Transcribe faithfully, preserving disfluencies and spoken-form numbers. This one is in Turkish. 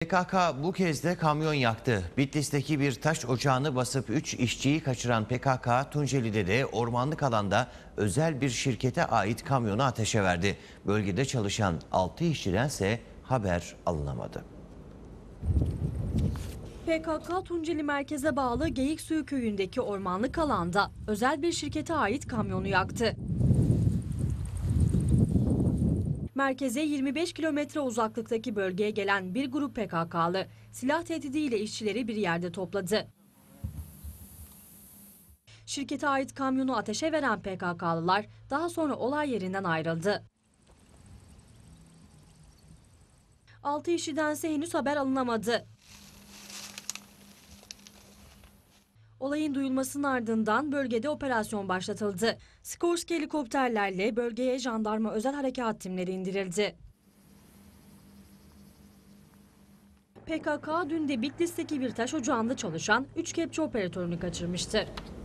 P K K bu kez de kamyon yaktı. Bitlis'teki bir taş ocağını basıp üç işçiyi kaçıran P K K, Tunceli'de de ormanlık alanda özel bir şirkete ait kamyonu ateşe verdi. Bölgede çalışan altı işçidense haber alınamadı. P K K Tunceli merkeze bağlı Geyiksuyu köyündeki ormanlık alanda özel bir şirkete ait kamyonu yaktı. Merkeze yirmi beş kilometre uzaklıktaki bölgeye gelen bir grup P K K'lı silah tehdidiyle işçileri bir yerde topladı. Şirkete ait kamyonu ateşe veren P K K'lılar daha sonra olay yerinden ayrıldı. altı işçidense henüz haber alınamadı. Olayın duyulmasının ardından bölgede operasyon başlatıldı. Skorsky helikopterlerle bölgeye jandarma özel harekat timleri indirildi. P K K dün de Bitlis'teki bir taş ocağında çalışan üç kepçe operatörünü kaçırmıştı.